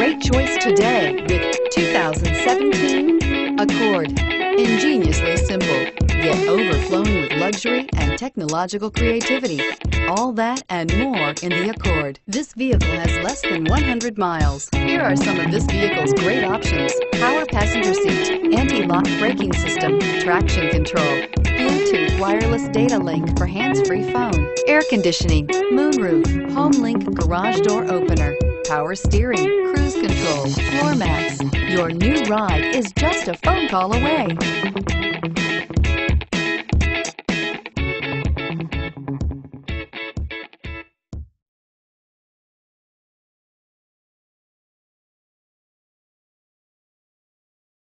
great choice today with 2017 Accord. Ingeniously simple, yet overflowing with luxury and technological creativity. All that and more in the Accord. This vehicle has less than 100 miles. Here are some of this vehicle's great options: power passenger seat, anti-lock braking system, traction control, Bluetooth wireless data link for hands-free phone, air conditioning, moonroof, home link garage door opener, power steering, cruise control, floor mats. Your new ride is just a phone call away.